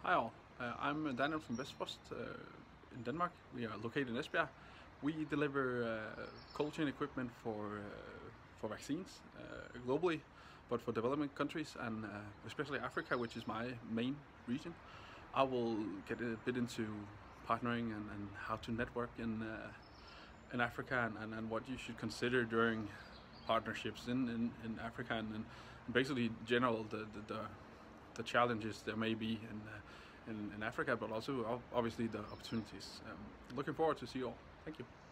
Hi all, I'm Daniel from Vestfrost in Denmark. We are located in Esbjerg. We deliver cold chain equipment for vaccines globally, but for developing countries and especially Africa, which is my main region. I will get a bit into partnering and how to network in Africa and what you should consider during partnerships in Africa and basically general the challenges there may be in Africa, but also obviously the opportunities. Looking forward to see you all. Thank you.